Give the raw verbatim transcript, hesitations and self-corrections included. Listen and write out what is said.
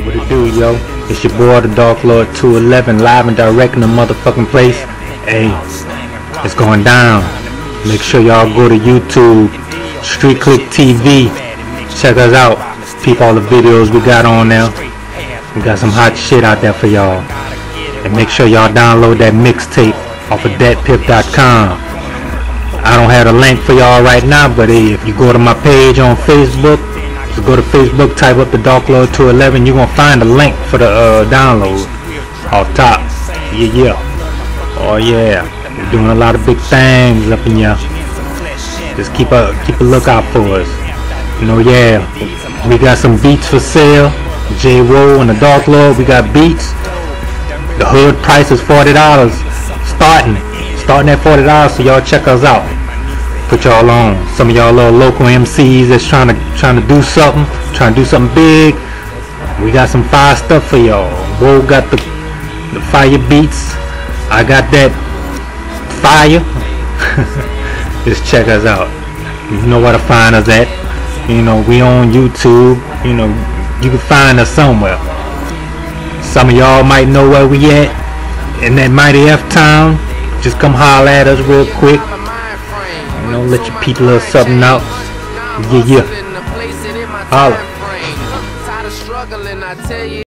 What it do, yo? It's your boy, the Dark Lord two eleven, live and direct in the motherfucking place. Hey, it's going down. Make sure y'all go to YouTube, Street Click T V. Check us out. Peep all the videos we got on there. We got some hot shit out there for y'all. And make sure y'all download that mixtape off of dat pip dot com. I don't have a link for y'all right now, but hey, if you go to my page on Facebook, so go to Facebook, type up the Dark Lord two eleven, you're gonna find a link for the uh, download off top. Yeah, yeah. Oh yeah, we're doing a lot of big things up in here. Just keep a keep a lookout for us. You know, yeah, we got some beats for sale. J-Wo and the Dark Lord, we got beats. The hood price is forty dollars, starting, starting at forty dollars. So y'all check us out. Put y'all on. Some of y'all little local M Cs that's trying to trying to do something, trying to do something big. We got some fire stuff for y'all. Wo got the the fire beats. I got that fire. Just check us out. You know where to find us at. You know, we on YouTube. You know, you can find us somewhere. Some of y'all might know where we at in that mighty F town. Just come holler at us real quick. You know, let your people little something out. Yeah, yeah. Holla.